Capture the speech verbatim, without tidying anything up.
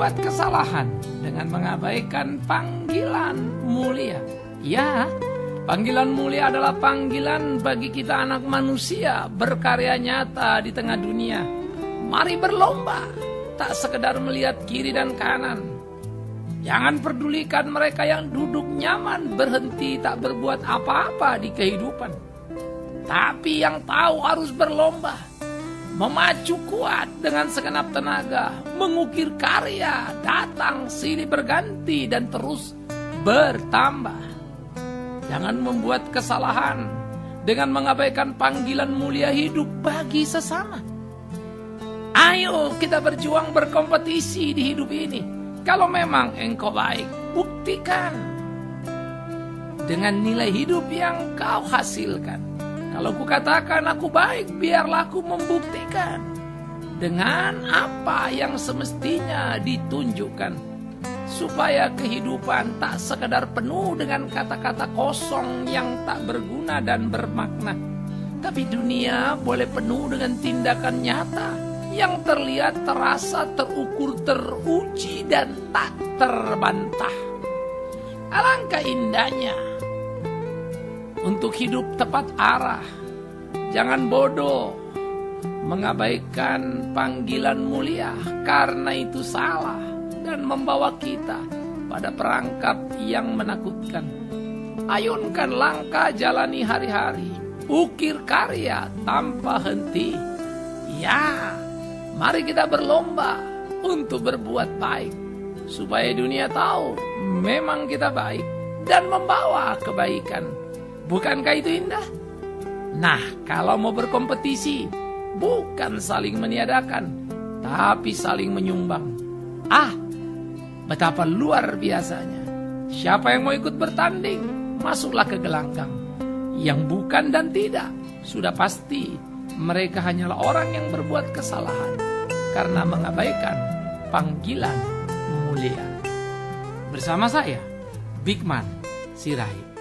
berbuat kesalahan dengan mengabaikan panggilan mulia. Ya, panggilan mulia adalah panggilan bagi kita anak manusia berkarya nyata di tengah dunia. Mari berlomba, tak sekedar melihat kiri dan kanan. Jangan pedulikan mereka yang duduk nyaman berhenti tak berbuat apa-apa di kehidupan. Tapi yang tahu harus berlomba, memacu kuat dengan segenap tenaga, mengukir karya, datang silih berganti dan terus bertambah. Jangan membuat kesalahan dengan mengabaikan panggilan mulia hidup bagi sesama. Ayo kita berjuang berkompetisi di hidup ini. Kalau memang engkau baik, buktikan dengan nilai hidup yang kau hasilkan. Kalau kukatakan aku baik, biarlah aku membuktikan dengan apa yang semestinya ditunjukkan, supaya kehidupan tak sekedar penuh dengan kata-kata kosong yang tak berguna dan bermakna, tapi dunia boleh penuh dengan tindakan nyata yang terlihat, terasa, terukur, teruji, dan tak terbantah. Alangkah indahnya untuk hidup tepat arah. Jangan bodoh mengabaikan panggilan mulia, karena itu salah dan membawa kita pada perangkap yang menakutkan. Ayunkan langkah, jalani hari-hari, ukir karya tanpa henti. Ya, mari kita berlomba untuk berbuat baik, supaya dunia tahu memang kita baik dan membawa kebaikan. Bukankah itu indah? Nah, kalau mau berkompetisi, bukan saling meniadakan, tapi saling menyumbang. Ah, betapa luar biasanya. Siapa yang mau ikut bertanding, masuklah ke gelanggang. Yang bukan dan tidak, sudah pasti mereka hanyalah orang yang berbuat kesalahan karena mengabaikan panggilan mulia. Bersama saya, Bigman Sirait.